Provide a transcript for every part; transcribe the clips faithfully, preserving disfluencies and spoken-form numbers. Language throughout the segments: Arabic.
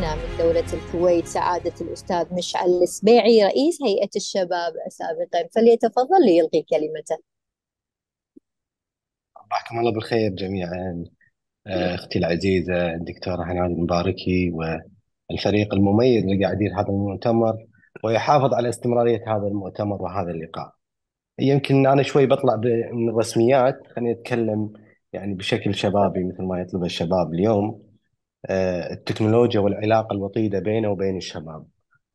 معنا من دولة الكويت سعادة الأستاذ مشعل السبيعي رئيس هيئة الشباب سابقا، فليتفضل ليلقي كلمته. صباحكم الله بالخير جميعا. آه، أختي العزيزة الدكتورة هنادي المباركي والفريق المميز اللي قاعد يدير هذا المؤتمر ويحافظ على استمرارية هذا المؤتمر وهذا اللقاء. يمكن أنا شوي بطلع ب- من الرسميات، خليني أتكلم يعني بشكل شبابي مثل ما يطلب الشباب اليوم. آه، التكنولوجيا والعلاقة الوطيدة بينه وبين الشباب،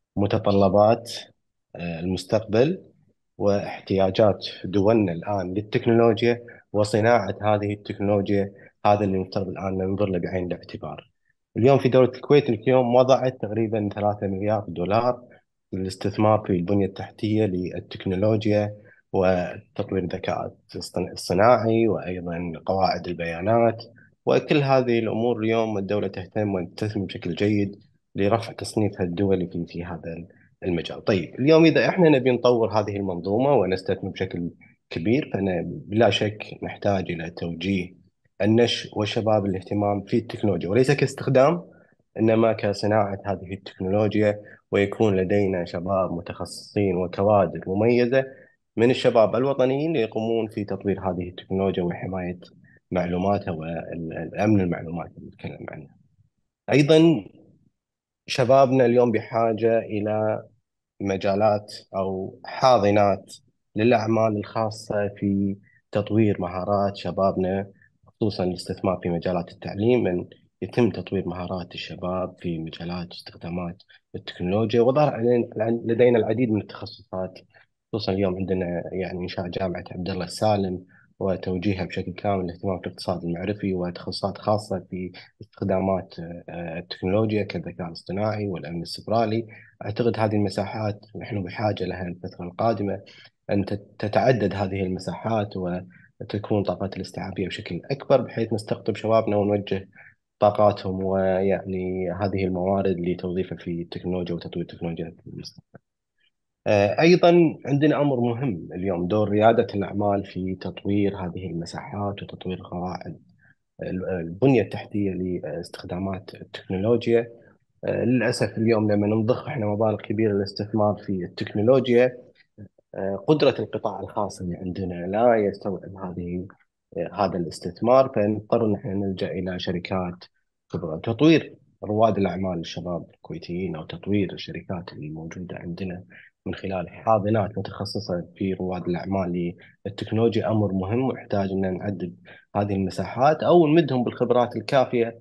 متطلبات آه، المستقبل واحتياجات دولنا الآن للتكنولوجيا وصناعة هذه التكنولوجيا. هذا اللي المفترض الآن ننظر له بعين الاعتبار. اليوم في دولة الكويت اليوم وضعت تقريبا ثلاثة مليار دولار للاستثمار في البنية التحتية للتكنولوجيا وتطوير الذكاء الصن- الصناعي وأيضا قواعد البيانات. وكل هذه الأمور اليوم الدولة تهتم وتهتم بشكل جيد لرفع تصنيفها الدولي في في هذا المجال. طيب اليوم إذا إحنا نبي نطور هذه المنظومة ونستثمر بشكل كبير، فأنا بلا شك نحتاج إلى توجيه النشء والشباب الاهتمام في التكنولوجيا، وليس كاستخدام إنما كصناعة هذه التكنولوجيا. ويكون لدينا شباب متخصصين وكوادر مميزة من الشباب الوطنيين يقومون في تطوير هذه التكنولوجيا وحماية معلوماتها والأمن المعلوماتي اللي نتكلم عنه. أيضا شبابنا اليوم بحاجة إلى مجالات أو حاضنات للأعمال الخاصة في تطوير مهارات شبابنا، خصوصا الاستثمار في مجالات التعليم، من يتم تطوير مهارات الشباب في مجالات استخدامات التكنولوجيا. وظهر علينا- لدينا العديد من التخصصات، خصوصا اليوم عندنا يعني إنشاء جامعة عبد الله السالم وتوجيهها بشكل كامل للاهتمام بالاقتصاد المعرفي وتخصصات خاصة في استخدامات آه، التكنولوجيا كالذكاء الاصطناعي والأمن السيبراني. أعتقد هذه المساحات نحن بحاجة لها الفترة القادمة، أن تت- تتعدد هذه المساحات وتكون طاقات الاستيعابية بشكل أكبر، بحيث نستقطب شبابنا ونوجه طاقاتهم ويعني هذه الموارد لتوظيفها في التكنولوجيا وتطوير التكنولوجيا في المستقبل. آه، أيضا عندنا أمر مهم اليوم، دور ريادة الأعمال في تطوير هذه المساحات وتطوير قواعد البنية التحتية لاستخدامات التكنولوجيا. آه، للأسف اليوم لما نضخ احنا مبالغ كبيرة للاستثمار في التكنولوجيا، آه، قدرة القطاع الخاص اللي عندنا لا يستوعب هذه آه، هذا الاستثمار، فنضطر ان احنا نلجأ إلى شركات كبرى. تطوير رواد الأعمال الشباب الكويتيين أو تطوير الشركات اللي موجودة عندنا من خلال حاضنات متخصصة في رواد الأعمال للتكنولوجيا أمر مهم، ويحتاج أن نعدد هذه المساحات أو نمدهم بالخبرات الكافية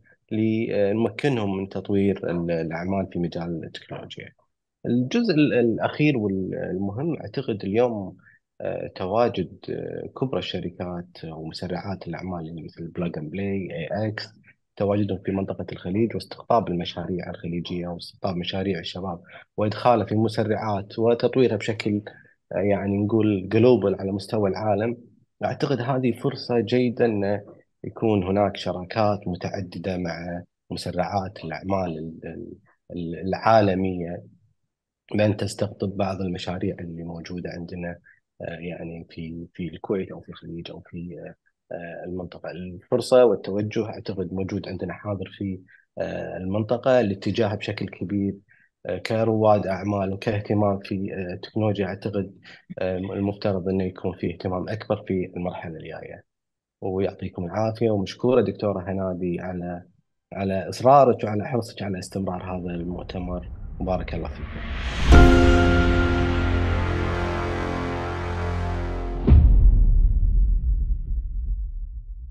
لنمكنهم من تطوير الأعمال في مجال التكنولوجيا. الجزء ال- الأخير والمهم أعتقد اليوم آه، تواجد آه، كبرى الشركات ومسرعات الأعمال اللي مثل بلاج اند بلاي اي اكس، تواجدهم في منطقة الخليج واستقطاب المشاريع الخليجية واستقطاب مشاريع الشباب وإدخالها في مسرعات وتطويرها بشكل آه، يعني نقول جلوبال على مستوى العالم. أعتقد هذه فرصة جيدة أن يكون هناك شراكات متعددة مع مسرعات الأعمال ال- ال- العالمية، بأن تستقطب بعض المشاريع اللي موجودة عندنا آه، يعني في في الكويت أو في الخليج أو في آه، آه، المنطقة. الفرصة والتوجه أعتقد موجود عندنا حاضر في آه، المنطقة، الاتجاه بشكل كبير آه، كرواد أعمال وكاهتمام في آه، التكنولوجيا. أعتقد آه، المفترض أنه يكون فيه اهتمام أكبر في المرحلة الجاية. ويعطيكم العافية، ومشكورة دكتورة هنادي على على إصرارك وعلى حرصك على استمرار هذا المؤتمر. وبارك الله فيكم.